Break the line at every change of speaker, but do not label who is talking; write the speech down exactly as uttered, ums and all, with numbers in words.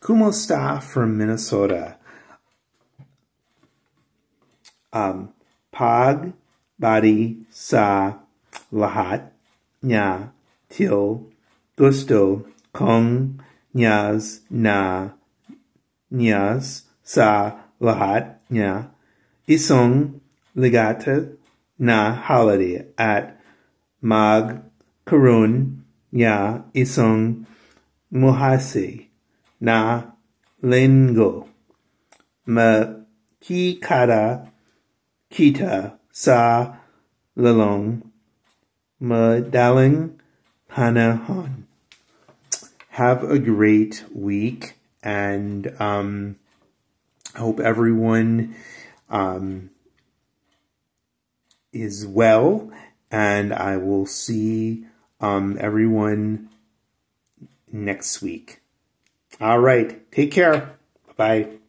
Kumusta from Minnesota. Um, Pag, body, sa, lahat, nya, til, gusto, kung, nyas, na, nyas, sa, lahat, nya, isong, ligata, na, holiday, at mag, karun, nya, isong, muhasi, na, linggo, ma, ki kata, kita, sa, lalong, madaling, panahon. Have a great week, and um, I hope everyone um, is well, and I will see um, everyone next week. All right, take care. Bye-bye.